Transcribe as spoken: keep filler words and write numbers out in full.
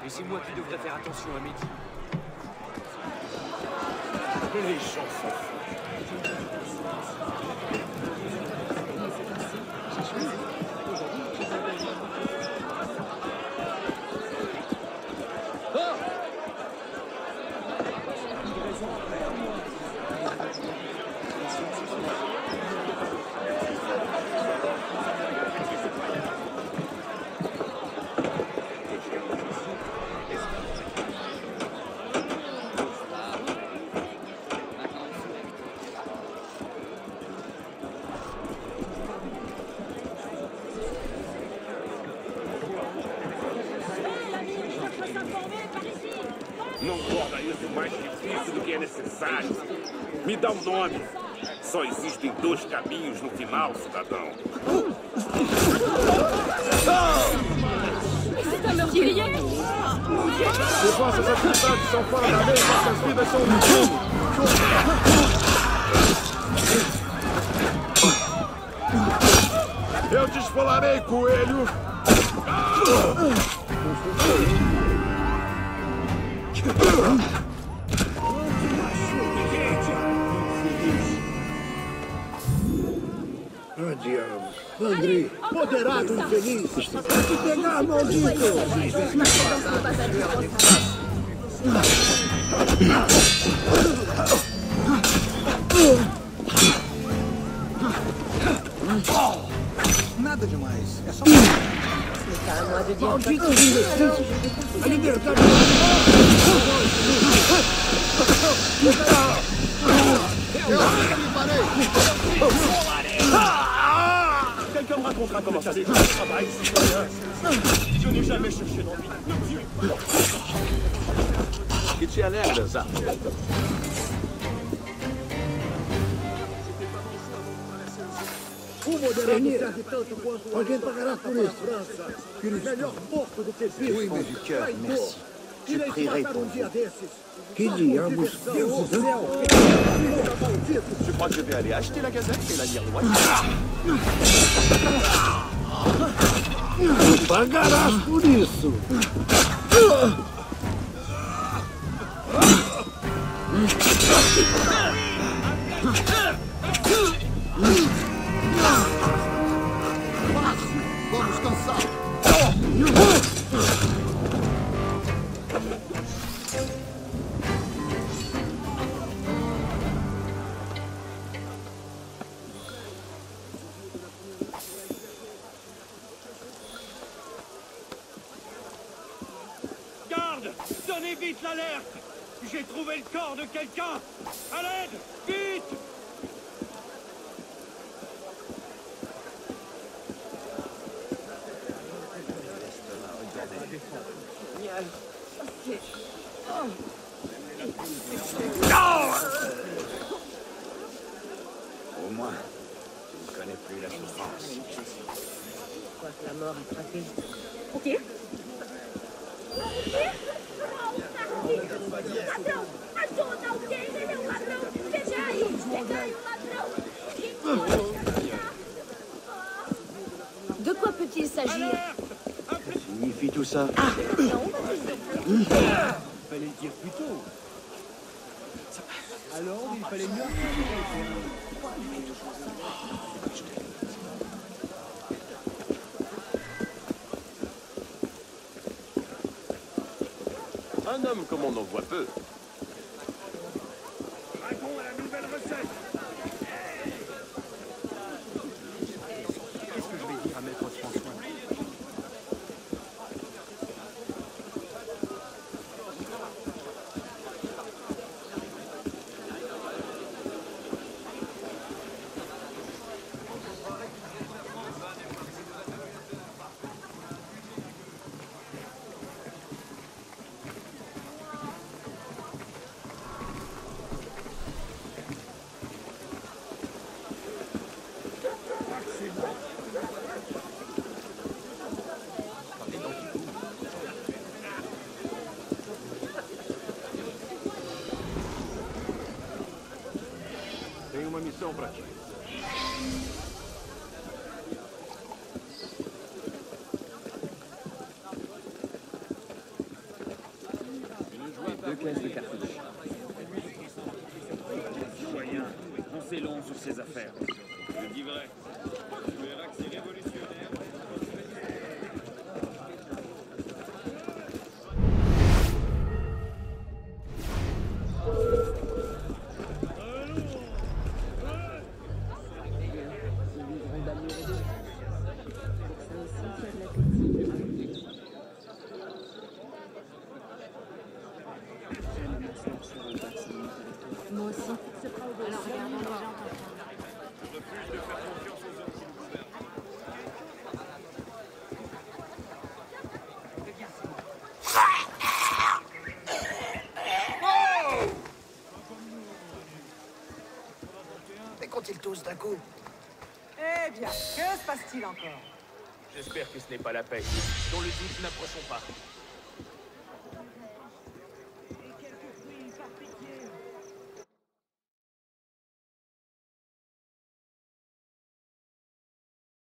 Et c'est moi qui devrais faire attention à Mehdi. Les gens s'en foutent. Não torna isso mais difícil do que é necessário. Me dá um nome. Só existem dois caminhos no final, cidadão. C'est un meurtrier! Se vossas atividades são fora da lei, vossas vidas são um crime. Eu te esfolarei, coelho! Ah, diabo. André, moderado infeliz. Vai te pegar, maldito. Nada demais. É só... Calma, de dia. Maldito imbecil. A liberdade... Eu me parei! Quelqu'un me racontera comment ça se travaille, citoyen. Je n'ai jamais cherché d'envie. Que te alegras, Zá? O moderado serve tanto quanto... Alguém pagará por isso. França. Melhor morto do que vivo. Oui, mais du cœur, merci. Je prierai pour um dia vous. desses. Que diabos? Deus do céu! Je crois que je vais aller acheter la gazette et la lire loin. Pagarás por isso! Vamos cansar. Garde! Donnez vite l'alerte! J'ai trouvé le corps de quelqu'un! À l'aide! Vite! Au moins, tu ne connais plus la souffrance. Je crois que la mort a frappé. Ok. Ajuda alguém, ele é um ladrão! Veja aí! Pegai o ladrão! De quoi peut-il s'agir? Que signifie tout ça? Il fallait le dire plus tôt. Alors, il fallait mieux... Un homme comme on en voit peu. Dragon à la nouvelle recette! Qu'est-ce que je vais dire à Maître François? Tenho uma missão pra ti. assez long sur ces affaires. Je dis vrai. Tu verras que c'est révolutionnaire. Moi aussi. Alors regardons les gens. Je refuse de faire confiance aux hommes qui nous gouvernent. Mais quand ils tous d'un coup? Eh bien, que se passe-t-il encore? J'espère que ce n'est pas la paix. Dans le doute, n'approchons pas.